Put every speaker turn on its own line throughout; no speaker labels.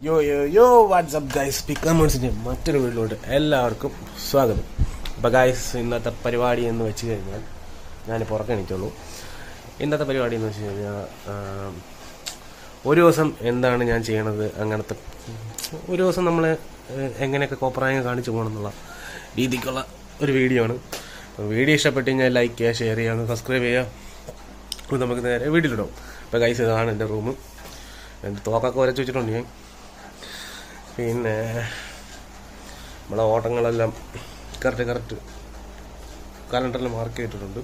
യോ യോ യോ വാട്സ്ആപ്പ് ഗൈസ് പിക്കാമോൺസിന്റെ മറ്റൊരു വീട്ടിലോട്ട് എല്ലാവർക്കും സ്വാഗതം. അപ്പോൾ ഗൈസ് ഇന്നത്തെ പരിപാടി എന്ന് വെച്ച് കഴിഞ്ഞാൽ ഞാനിപ്പോൾ ഉറക്കണിച്ചുള്ളൂ. ഇന്നത്തെ പരിപാടി എന്ന് വെച്ച് കഴിഞ്ഞാൽ ഒരു ദിവസം എന്താണ് ഞാൻ ചെയ്യണത്, അങ്ങനത്തെ ഒരു ദിവസം നമ്മൾ എങ്ങനെയൊക്കെ കോപ്രായം കാണിച്ചു പോകണമെന്നുള്ള രീതിക്കുള്ള ഒരു വീഡിയോ ആണ്. വീഡിയോ ഇഷ്ടപ്പെട്ട് കഴിഞ്ഞാൽ ലൈക്ക് ചെയ്യുക, ഷെയർ ചെയ്യുക, സബ്സ്ക്രൈബ് ചെയ്യുക. അപ്പോൾ നമുക്ക് നേരെ വീട്ടിലിടാം. അപ്പോൾ ഗൈസ് ഇതാണ് എൻ്റെ റൂം. എൻ്റെ തോക്കൊക്കെ വരച്ച് വെച്ചിട്ടുണ്ട് ഞാൻ. പിന്നെ നമ്മളെ ഓട്ടങ്ങളെല്ലാം കറക്റ്റ് കലണ്ടറിൽ മാർക്ക് ചെയ്തിട്ടുണ്ട്.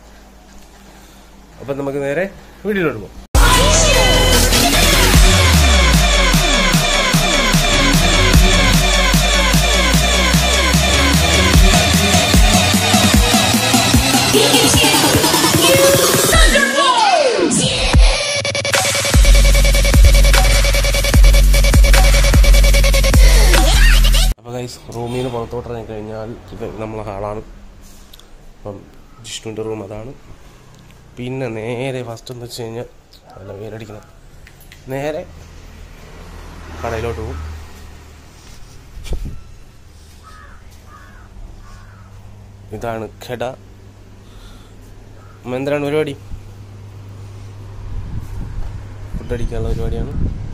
അപ്പം നമുക്ക് നേരെ വീഡിയോയിലോട്ട് പോകാം. റൂമിൽ നിന്ന് പുറത്തോട്ട് ഇറങ്ങി കഴിഞ്ഞാൽ ഇത് നമ്മളെ ഹാളാണ്. അപ്പം ജിഷ്ണുവിൻ്റെ റൂം അതാണ്. പിന്നെ നേരെ ഫസ്റ്റ് എന്ന് വെച്ച് കഴിഞ്ഞാൽ നല്ല വേരടിക്കണം, നേരെ കടയിലോട്ട് പോകും. ഇതാണ് ഖെഡ. എന്താണ് പരിപാടി? ഫുഡടിക്കാനുള്ള പരിപാടിയാണ്.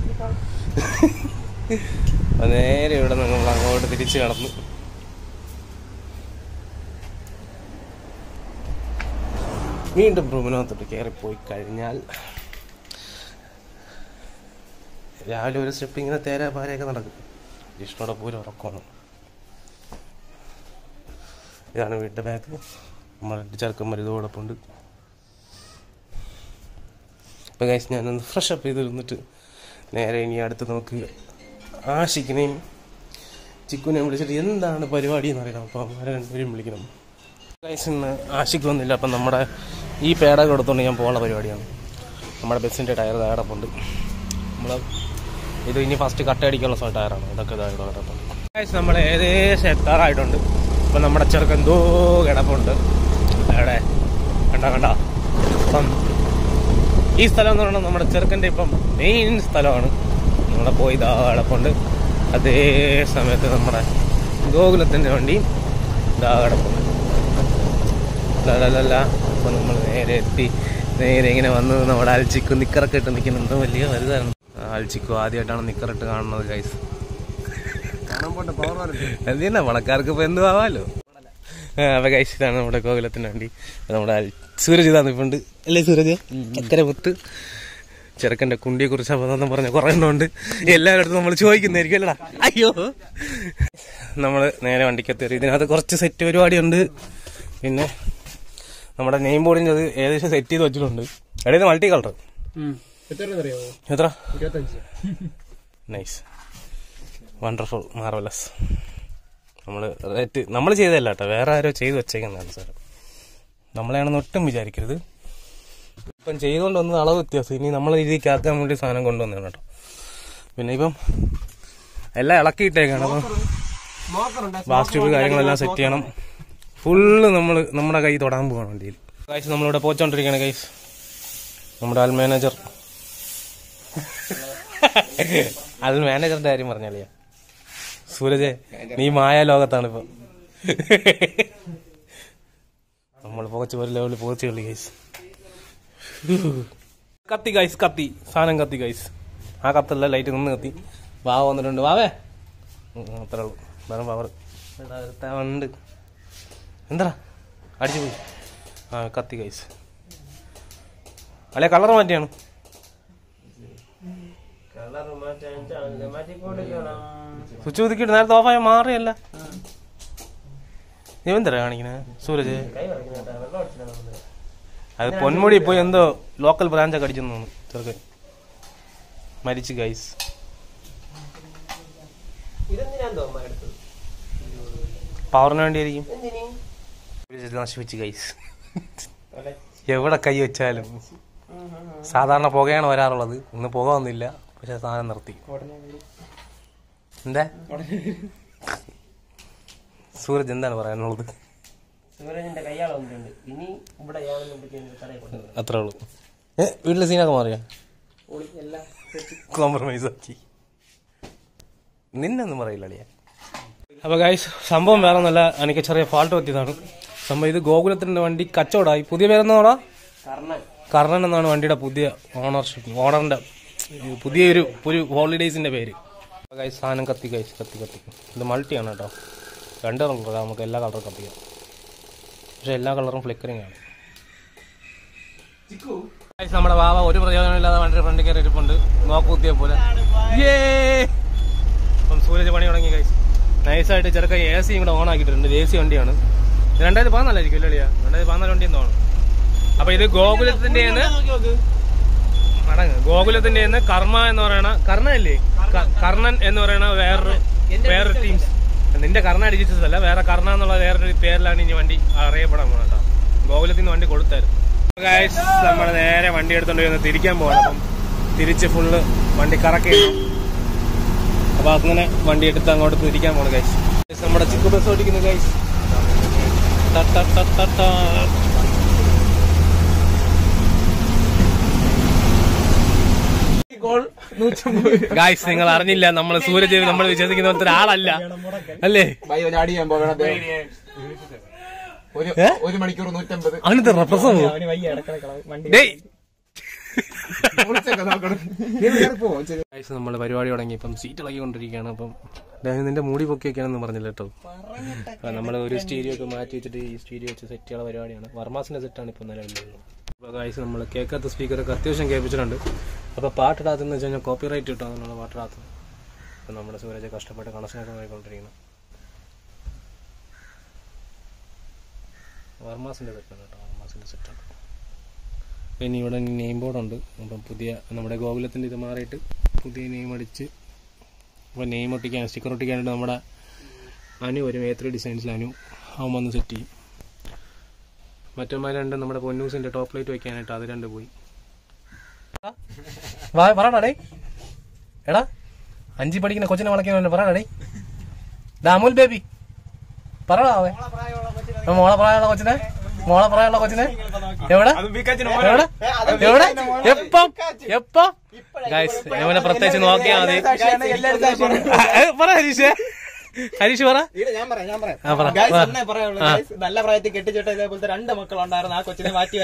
നേരെ ഇവിടെ നമ്മൾ അങ്ങോട്ട് തിരിച്ച് കടന്നു. വീണ്ടും റൂമിനകത്തോട്ട് കയറിപ്പോയി കഴിഞ്ഞാൽ രാവിലെ ഒരു സ്റ്റെപ്പ് ഇങ്ങനെ തേരാ പാരയൊക്കെ നടക്കും. ജിഷ്ണോടെ പോലും ഉറക്കമാണ്. ഇതാണ് വീട്ടിൻ്റെ ബാഗ്. നമ്മുടെ ചെറുക്കന്മാർ ഇതോടൊപ്പം ഉണ്ട്. അപ്പോൾ ഗൈസ് ഞാനൊന്ന് ഫ്രഷ് അപ്പ് ചെയ്ത് ഇരുന്നിട്ട് നേരെ ഇനി അടുത്ത് നമുക്ക് ആഷിക്കിനെയും ചിക്കുനെയും വിളിച്ചിട്ട് എന്താണ് പരിപാടി എന്ന് അറിയണം. അപ്പോൾ അവരെ രണ്ടുപേരും വിളിക്കണം. ഗൈസ് ഇന്ന് ആഷിക്ക് വന്നില്ല. അപ്പം നമ്മുടെ ഈ പേട കൊടുത്തുകൊണ്ട് ഞാൻ പോകാനുള്ള പരിപാടിയാണ്. നമ്മുടെ ബസ്സിൻ്റെ ടയർ കിടപ്പുണ്ട്. നമ്മൾ ഇത് ഇനി ഫസ്റ്റ് കട്ടയടിക്കാനുള്ള ടയറാണ്. ഇതൊക്കെ കിടപ്പുണ്ട്. ഗൈസ് നമ്മൾ ഏകദേശം എത്താറായിട്ടുണ്ട്. അപ്പം നമ്മുടെ ചെറുക്കൻ എന്തോ കിടപ്പുണ്ട് അവിടെ. കണ്ട അപ്പം ഈ സ്ഥലം എന്ന് പറയുന്നത് നമ്മുടെ ചെറുക്കൻ്റെ ഇപ്പം മെയിൻ സ്ഥലമാണ്. നമ്മളെ പോയി ഇതാ കിടപ്പുണ്ട്. അതേ സമയത്ത് നമ്മുടെ ഗോകുലത്തിൻ്റെ വണ്ടിയും ഇതാ കിടപ്പുണ്ട്. അല്ല അപ്പം നമ്മൾ നേരെ എത്തി. നേരെ ഇങ്ങനെ വന്ന് നമ്മുടെ അൽച്ചിക്കു നിക്കറൊക്കെ ഇട്ട് നിൽക്കുന്നുണ്ട്. വലിയ വലുതാണ് അൽച്ചിക്കു. ആദ്യമായിട്ടാണ് നിക്കറിട്ട് കാണുന്നത് ഗൈസ്. എന്തിനാ പണക്കാർക്ക് ഇപ്പം എന്ത് ആവാമല്ലോ. അപ്പം ഗൈസ് ഇതാണ് നമ്മുടെ ഗോകുലത്തിൻ്റെ വണ്ടി. നമ്മുടെ സൂരജ് ഇതാ നിൽപ്പുണ്ട്. അല്ലേ സൂരജ്? ചക്കര മുത്ത് ചെറുക്കൻ്റെ കുണ്ടിയെ കുറിച്ച് അപകടം പറഞ്ഞ കുറേ എണ്ണമുണ്ട്. എല്ലാവരുടെ നമ്മൾ ചോദിക്കുന്നതായിരിക്കും അല്ലടാ. അയ്യോ, നമ്മൾ നേരെ വണ്ടിക്കെത്തി. ഇതിനകത്ത് കുറച്ച് സെറ്റ് പരിപാടിയുണ്ട്. പിന്നെ നമ്മുടെ നെയിം ബോർഡിൻ്റെ അത് ഏകദേശം സെറ്റ് ചെയ്ത് വെച്ചിട്ടുണ്ട്. ഇടയിൽ മൾട്ടി കളർ. എത്ര? Nice, wonderful, marvellous. നമ്മൾ ചെയ്തതല്ല കേട്ടോ, വേറെ ആരോ ചെയ്ത് വെച്ചേക്കുന്നതാണ് സാർ. നമ്മളെയാണെന്ന് ഒട്ടും വിചാരിക്കരുത്. ഇപ്പം ചെയ്തുകൊണ്ട് വന്നത് അളവ് വ്യത്യാസം. ഇനി നമ്മളെ രീതിക്ക് ആക്കാൻ വേണ്ടി സാധനം കൊണ്ടുവന്നതാണ് കേട്ടോ. പിന്നെ ഇപ്പം എല്ലാം ഇളക്കിയിട്ടേക്കാണ്. അപ്പം ലാസ്റ്റ് ട്യൂബ് കാര്യങ്ങളെല്ലാം സെറ്റ് ചെയ്യണം. ഫുള്ള് നമ്മുടെ കൈ തൊടാൻ പോവാണ് വണ്ടിയിൽ. ഗൈസ് നമ്മളിവിടെ പോയിച്ചോണ്ടിരിക്കുകയാണ് ഗൈസ്. നമ്മുടെ അൽ മാനേജറിന്റെ കാര്യം പറഞ്ഞാലേ സൂരജ്, നീ മായ ലോകത്താണിപ്പം. നമ്മൾ പോകച്ച് ഒരു ലെവലിൽ പോകച്ച് കളി ഗൈസ്. കത്തി ഗൈസ്, കത്തി സാധനം കത്തി ഗൈസ്. ആ കത്തല്ല, ലൈറ്റ് നിന്ന് കത്തി. വാവ വന്നിട്ടുണ്ട്. വാവേ അത്രേ ഉള്ളൂ, വേറെ പവർ ഉണ്ട്. എന്താ അടിച്ചു പോയി. ആ കത്തി ഗൈസ്. അല്ലെ കളർ മാറ്റിയാണ്. സ്വിച്ച് കുതിക്കിട്ട് നേരത്തെ ഓഫായ മാറിയല്ല. നീ എന്തരാ കാണിക്കണേ സൂരജ്? അത് പൊന്മുടി പോയി എന്തോ ലോക്കൽ ബ്രാഞ്ചൊക്കെ അടിച്ചു തോന്നുന്നു. ചെറുക്കൻ മരിച്ചു ഗൈസ്. പവറിന് വേണ്ടിയായിരിക്കും. നശിപ്പിച്ച് ഗൈസ്. എവിടെ കൈ വെച്ചാലും സാധാരണ പുകയാണ് വരാറുള്ളത്. ഇന്ന് പുക വന്നില്ല, പക്ഷെ സാധനം നിർത്തി. എന്താ സൂരജ് എന്താണ് പറയാനുള്ളത്? അത്രേ ഉള്ളൂ. വീട്ടിലെ സീനൊക്കെ മാറിയാ? കോംപ്രമൈസ് ആക്കി. നിന്നൊന്നും പറയില്ല അളിയ. അപ്പോൾ ഗൈസ് സംഭവം വേറെ ഒന്നല്ല, എനിക്ക് ചെറിയ ഫാൾട്ട് പറ്റിയതാണ് സംഭവം. ഇത് ഗോകുലത്തിന്റെ വണ്ടി കച്ചവടമായി. പുതിയ പേരെന്നോടാ കർണൻ എന്നാണ് വണ്ടിയുടെ പുതിയ ഓണറിന്റെ പുതിയൊരു ഹോളിഡേയ്സിന്റെ പേര്. ഗൈസ് സാധനം കത്തി ഗൈസ് കത്തി. ഇത് മൾട്ടിയാണ് കേട്ടോ, 2 കളർ നമുക്ക് എല്ലാ കളറും കത്തിക്കാം. പക്ഷെ എല്ലാ കളറും ഫ്ലിക്കറിംഗ് ആണ്. നമ്മുടെ വാവ ഒരു പ്രയോജനമില്ലാതെ വണ്ടിയുടെ ഫ്രണ്ട് കയറി ഇരിപ്പുണ്ട്, നോക്കുത്തിയ പോലെ. അപ്പം സൂരജ് പണി തുടങ്ങി ഗൈസ്. നൈസായിട്ട് ചെറുക്ക AC കൂടെ ഓൺ ആക്കിയിട്ടുണ്ട്. AC വണ്ടിയാണ്. 2014 ഇല്ലളിയാ, 2014 വണ്ടിയെന്ന് തോന്നുന്നു. അപ്പൊ ഇത് ഗോകുലത്തിന്റെ കർമ്മ എന്ന് പറയണ കർണൻ എന്ന് പറയണ വേറൊരു ടീംസ്. നിന്റെ കർണ ഡിജിറ്റൽസ് അല്ല, വേറെ കർണ എന്നുള്ള വേറൊരു പേരിലാണ് ഇനി വണ്ടി അറിയപ്പെടാൻ പോകുന്നത് കേട്ടോ. ഗോകുലത്തിൽ നിന്ന് വണ്ടി കൊടുത്തായിരുന്നു. ഗൈസ് നമ്മൾ നേരെ വണ്ടി എടുത്തോണ്ട് വന്ന് തിരിക്കാൻ പോകണം. അപ്പം തിരിച്ച് ഫുള്ള് വണ്ടി കറക്റ്റ് ചെയ്യണം. അപ്പൊ അങ്ങനെ വണ്ടി എടുത്ത് അങ്ങോട്ട് തിരിക്കാൻ പോകണം ഗൈസ്. നമ്മുടെ ചിക്കു ബസ് ഓടിക്കുന്നു ഗൈസ്. ഗൈസ് നിങ്ങൾ അറിഞ്ഞില്ല, നമ്മൾ സൂരജ് നമ്മൾ വിശ്വസിക്കുന്ന പോലത്തെ ഒരാളല്ല അല്ലേ?
1 മണിക്കൂർ 150.
അങ്ങനത്തെ പ്രസവം നമ്മള് പരിപാടി തുടങ്ങി. ഇപ്പം സീറ്റ് ഇളകിക്കൊണ്ടിരിക്കുകയാണ്. അപ്പം നിന്റെ മൂടി പൊക്കിയൊക്കെയാണെന്ന് പറഞ്ഞില്ല കേട്ടോ. നമ്മൾ ഒരു സ്റ്റീരിയോ ഒക്കെ മാറ്റി വെച്ചിട്ട് ഈ സ്റ്റീരിയോ വെച്ച് സെറ്റ് ചെയ്യാനുള്ള പരിപാടിയാണ്. വർമാസിന്റെ സെറ്റാണ് ഇപ്പം നിലവിലുള്ളത്. അപ്പോൾ ഗൈസ് നമ്മൾ കേൾക്കാത്ത സ്പീക്കറൊക്കെ അത്യാവശ്യം കേൾപ്പിച്ചിട്ടുണ്ട്. അപ്പോൾ പാട്ടിടാത്തെന്ന് വെച്ച് കഴിഞ്ഞാൽ കോപ്പി റൈറ്റ് കിട്ടും, അതിനുള്ള പാട്ടിടാത്തത്. അപ്പം നമ്മുടെ സൂരജ് കഷ്ടപ്പെട്ട് കണക്ഷനൊക്കെ നോക്കിക്കൊണ്ടിരിക്കണം. വർമാസിന്റെ സെറ്റാണ് കേട്ടോ, വർമാസിന്റെ സെറ്റാണ്. പിന്നെ ഇവിടെ നെയിം ബോർഡുണ്ട്. അപ്പം പുതിയ നമ്മുടെ ഗോകുലത്തിൻ്റെ ഇത് മാറിയിട്ട് പുതിയ നെയിം അടിച്ച് അപ്പോൾ നെയിം ഒട്ടിക്കാൻ സ്റ്റിക്കർ ഒട്ടിക്കാനായിട്ട് നമ്മുടെ അനു വരും. A3 ഡിസൈൻസിൽ അനു അവൻ വന്ന് സെറ്റ് ചെയ്യും. മറ്റന്മാർ രണ്ട് നമ്മുടെ പൊന്നൂസിൻ്റെ ടോപ്പ് ലൈറ്റ് വയ്ക്കാനായിട്ട് അത് 2 പോയി. പറയണേ എടാ, 5 പഠിക്കുന്ന കൊച്ചിനെ വളയ്ക്കാൻ പറയണേ. അമൂൽ ബേബി പറയണേ, മോളെ പ്രായമുള്ള കൊച്ചിനെ എവിടെ എപ്പം ഗൈസ് ഇവനെ പ്രത്യേകിച്ച് നോക്കിയാ മതി. പറ ഹരീഷ് പറ.
നല്ല പ്രായത്തിൽ കെട്ടിച്ചിട്ട് ഇതേപോലത്തെ 2 മക്കളുണ്ടായിരുന്നു. ആ കൊച്ചിനെ മാറ്റി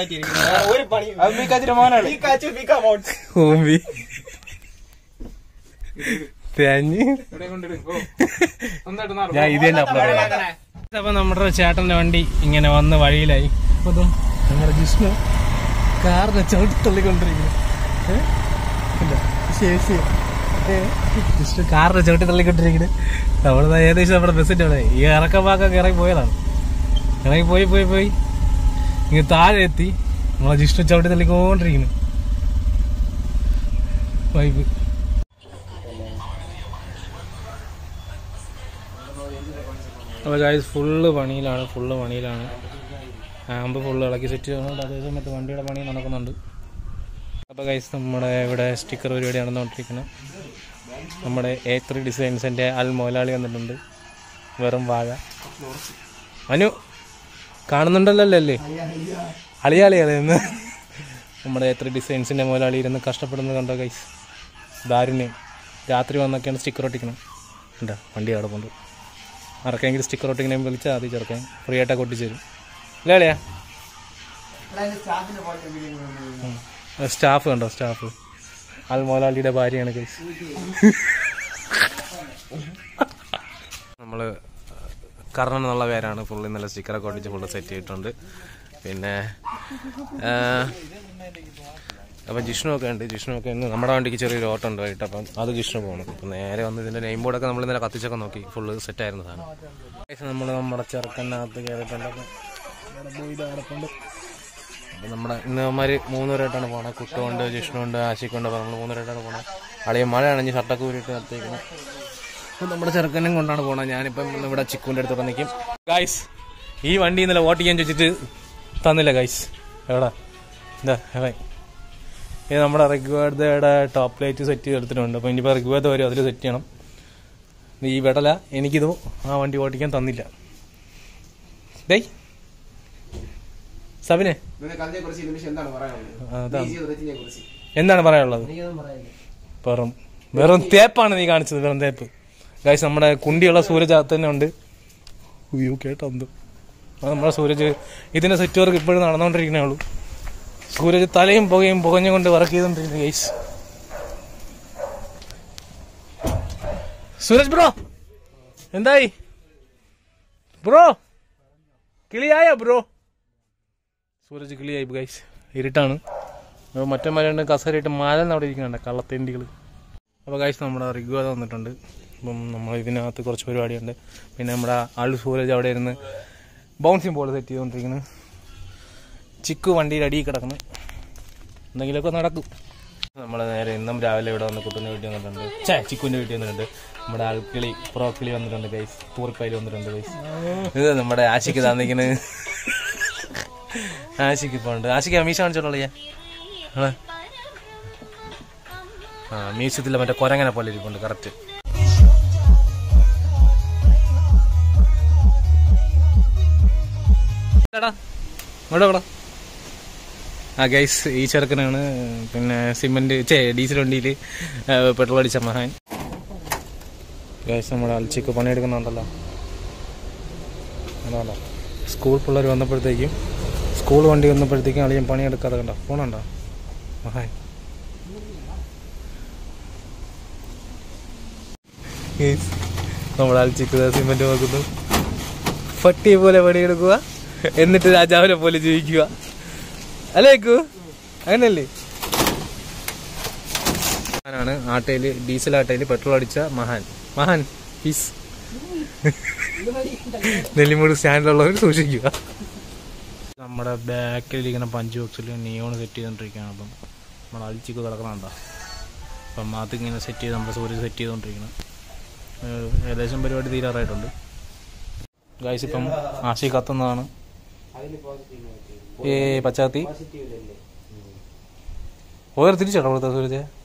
ഞാൻ ഇത് തന്നെ അപ്ലോഡ് ചെയ്യാം. അപ്പൊ നമ്മുടെ ചേട്ടന്റെ വണ്ടി ഇങ്ങനെ വന്ന് വഴിയിലായി. അപ്പൊ നമ്മുടെ ജിഷ്ണു കാറിനെ ചവിട്ടിത്തള്ളിക്കൊണ്ടിരിക്കുന്നു. ജിഷ്ണു കാറിനെ ചവിട്ടിത്തള്ളിക്കൊണ്ടിരിക്കുന്നു. നമ്മള് ഏകദേശം നമ്മുടെ ബസ്സിന്റെ അവിടെ ഈ ഇറക്കപ്പാക്കൊക്കെ ഇറങ്ങി പോയതാണ്. ഇറങ്ങി പോയി ഇങ്ങനെ താഴെ എത്തി. നമ്മളെ ജിഷ്ണു ചവിട്ടിത്തള്ളിക്കൊണ്ടിരിക്കുന്നു. വൈബ്. അപ്പോൾ ഗൈസ് ഫുള്ള് പണിയിലാണ്. ആമ്പ് ഫുള്ള് ഇളക്കി സെറ്റ് ചെയ്യുന്നുണ്ട്. അതേ സമയത്ത് വണ്ടിയുടെ പണി നടക്കുന്നുണ്ട്. അപ്പോൾ ഗൈസ് നമ്മുടെ ഇവിടെ സ്റ്റിക്കർ പരിപാടി നടന്നുകൊണ്ടിരിക്കുന്നത്. നമ്മുടെ A3 ഡിസൈൻസിൻ്റെ മോലാളി വന്നിട്ടുണ്ട്. വെറും വാഴ അനു കാണുന്നുണ്ടല്ലോ അല്ലേ? അളിയാളിയാളെന്ന് നമ്മുടെ A3 ഡിസൈൻസിൻ്റെ മോലാളി ഇരുന്ന് കഷ്ടപ്പെടുന്നത് കണ്ടോ ഗൈസ്? ദാരുണ്യം. രാത്രി വന്നൊക്കെയാണ് സ്റ്റിക്കർ ഒട്ടിക്കണം. എന്താ വണ്ടി അവിടെ പോകുന്നുണ്ട്. ആർക്കെങ്കിലും സ്റ്റിക്കർ ഒട്ടിങ്ങനെ വിളിച്ചാൽ അത് ചെറുക്കാൻ ഫ്രീ ആയിട്ടൊക്കെ ഒട്ടിച്ചു തരും. ഇല്ലേ സ്റ്റാഫ് കണ്ടോ? സ്റ്റാഫ് മോലാളിയുടെ ഭാര്യയാണ് ഗൈസ്. നമ്മൾ കർണൻ എന്നുള്ള പേരാണ്. ഫുള്ള് ഇന്നലെ സ്റ്റിക്കറൊക്കെ ഒട്ടിച്ച് ഫുള്ള് സെറ്റ് ചെയ്തിട്ടുണ്ട്. പിന്നെ അപ്പം ജിഷ്ണു ഒക്കെ ഉണ്ട്. ഇന്ന് നമ്മുടെ വണ്ടിക്ക് ചെറിയൊരു ഓട്ടം ഉണ്ട് വൈകിട്ട്. അപ്പം അത് ജിഷ്ണു പോകണം. അപ്പം നേരെ വന്ന് ഇതിൻ്റെ നെയിം ബോർഡൊക്കെ നമ്മൾ ഇന്നലെ കത്തിച്ചൊക്കെ നോക്കി. ഫുള്ള് സെറ്റായിരുന്നു സാധനം. നമ്മൾ നമ്മുടെ ചെറുക്കനകത്ത് കയറിയിട്ടുണ്ട്. അപ്പം നമ്മുടെ ഇന്നമാര് 3 പേരായിട്ടാണ് പോണത്. കുട്ടുകൊണ്ട്, ജിഷ്ണുണ്ട്, ആശിക്കുണ്ട്. അപ്പം നമ്മൾ 3 പേരായിട്ടാണ് പോണത്. അളിയ മഴയാണെങ്കിൽ ഷർട്ടൊക്കെ ഊരിയിട്ട് നിർത്തിയിരിക്കണം. അപ്പം നമ്മുടെ ചെറുക്കനും കൊണ്ടാണ് പോണത്. ഞാനിപ്പം ഇവിടെ ചിക്കുവിൻ്റെ അടുത്തോടെ നിൽക്കും. ഗൈസ് ഈ വണ്ടി ഇന്നലെ ഓട്ടിക്കാൻ ചോദിച്ചിട്ട് തന്നില്ല ഗൈസ്. എവിടെ എന്താ ഇത് നമ്മുടെ റിഗ്വേദയുടെ ടോപ്പ് ലൈറ്റ് സെറ്റ് ചെയ്തെടുത്തിട്ടുണ്ട്. അപ്പോൾ ഇനിയിപ്പോൾ റിഗ്വേദ വരും, അതിൽ സെറ്റ് ചെയ്യണം. ഈ വെടല എനിക്കിത് ആ വണ്ടി ഓടിക്കാൻ തന്നില്ല. ഡേയ് സബിനെ എന്താണ് പറയാനുള്ളത്? വെറും തേപ്പാണ് നീ കാണിച്ചത്. വെറും തേപ്പ്.
ഗൈസ് നമ്മുടെ കുണ്ടിയുള്ള സൂരജ് അകത്ത് തന്നെ ഉണ്ട്. അയ്യോ കേട്ടോ എന്തോ അത് നമ്മുടെ സൂരജ് ഇതിന്റെ സെറ്റ് വർക്ക് ഇപ്പോഴും നടന്നുകൊണ്ടിരിക്കണേ ഉള്ളൂ. സൂരജ് തലയും പുകയും പുകഞ്ഞുകൊണ്ട് വർക്ക് ചെയ്തോണ്ടിരിക്കുന്നു ഗൈസ്. സൂരജ് ബ്രോ എന്തായി ബ്രോ? കിളിയായോ ബ്രോ? സൂരജ് കിളിയായി ഗൈസ്. ഇരുട്ടാണ്. മറ്റേ മരണ്ട് കസേരയിട്ട് മാലെന്ന് അവിടെ ഇരിക്കുന്നുണ്ട് കള്ളത്തേണ്ടികൾ. അപ്പോൾ ഗൈസ് നമ്മുടെ റിഗ്വേദ വന്നിട്ടുണ്ട്. അപ്പം നമ്മൾ ഇതിനകത്ത് കുറച്ച് പരിപാടിയുണ്ട്. പിന്നെ നമ്മുടെ ആള് സൂരജ് അവിടെ ഇരുന്ന് ബൗൺസിങ് ബോൾ സെറ്റ് ചെയ്തുകൊണ്ടിരിക്കുന്നു. ചിക്കു വണ്ടിയിൽ അടിയിൽ കിടക്കുന്നു. എന്തെങ്കിലുമൊക്കെ നടക്കും. നമ്മൾ നേരെ ഇന്നും രാവിലെ ഇവിടെ വന്ന് കുട്ടുന്ന വീട്ടിൽ വന്നിട്ടുണ്ട്. ചിക്കുവിൻ്റെ വീട്ടിൽ വന്നിട്ടുണ്ട്. നമ്മുടെ ആൾക്കിളി പ്രോക്കിളി വന്നിട്ടുണ്ട് ഗൈസ്. തൂർപ്പയിൽ വന്നിട്ടുണ്ട് ഗൈസ്. ഇത് നമ്മുടെ ആശിക്ക് തന്നിരിക്കുന്നത്. ആശിക്ക് ഇപ്പോൾ ഉണ്ട്. ആശിക്ക് മീശ കാണിച്ചോളൂ ഞാൻ. മ്യൂസിയത്തിലെ മറ്റേ കൊരങ്ങനെ പോലെ ഇരിപ്പുണ്ട് കറക്റ്റ്. ഗൈസ് ഈ ചെറുക്കനാണ് പിന്നെ സിമെന്റ് ഡീസൽ വണ്ടിയിൽ പെട്രോൾ അടിച്ച മഹാൻ. ഗൈസ് നമ്മുടെ അൽച്ചിക്ക് പണിയെടുക്കുന്നുണ്ടല്ലോ. അതാണോ സ്കൂൾ പിള്ളേർ വന്നപ്പോഴത്തേക്കും സ്കൂൾ വണ്ടി വന്നപ്പോഴത്തേക്കും അളിയൻ പണിയെടുക്കാതെ കണ്ടോ ഫോണുണ്ടോ മഹാൻ. നമ്മുടെ അൽച്ചിക്ക് സിമെന്റ് നോക്കുന്നു. പട്ടിയെ പോലെ പണിയെടുക്കുക എന്നിട്ട് രാജാവിനെ പോലെ ജീവിക്കുക അല്ലേക്കു അങ്ങനല്ലേ? മഹാനാണ് ആട്ടയില് ഡീസൽ ആട്ടയില് പെട്രോൾ അടിച്ച മഹാൻ. മഹാൻ പീസ്. നെല്ലിമൂട് സ്റ്റാൻഡിലുള്ളവർ സൂക്ഷിക്കുക. നമ്മുടെ ബാക്കിലിരിക്കുന്ന പഞ്ച് ബോക്സിൽ നിയോൺ സെറ്റ് ചെയ്തോണ്ടിരിക്കുകയാണ്. അപ്പം നമ്മൾ അഴിച്ചിക്ക് കിടക്കണുണ്ടോ. അപ്പം അതിങ്ങനെ സെറ്റ് ചെയ്ത് നമ്മുടെ സൂര്യ സെറ്റ് ചെയ്തുകൊണ്ടിരിക്കണം. ഏകദേശം പരിപാടി തീരാറായിട്ടുണ്ട് ഗൈസ്. ഇപ്പം ആശി കത്തുന്നതാണ്. പച്ചാത്തി ഓരോ തിരിച്ചോട്ടോ കൊടുത്ത സൂരജ്.